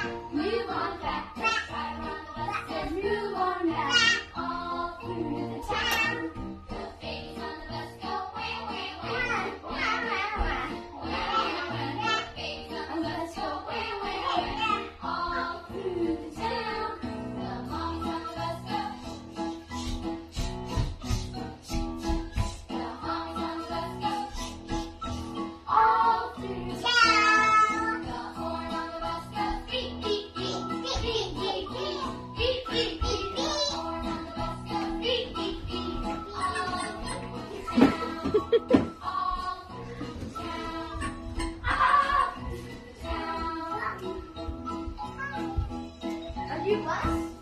Move on back, ride on the bus says move on now. All through the town. The babies on the bus go wah, wah, wah. Wah, wah, wah. Wah, wah, wah. The babies on the bus go wah, wah, wah. All through the town. The mommies on the bus go. The mommies on the bus go. All through the town. The horn on the bus goes beep, beep, beep, beep, beep, beep, beep, beep, beep, beep. The horn on the bus goes beep, beep, beep. All through the town. All through the town. All through the town. Are you bus?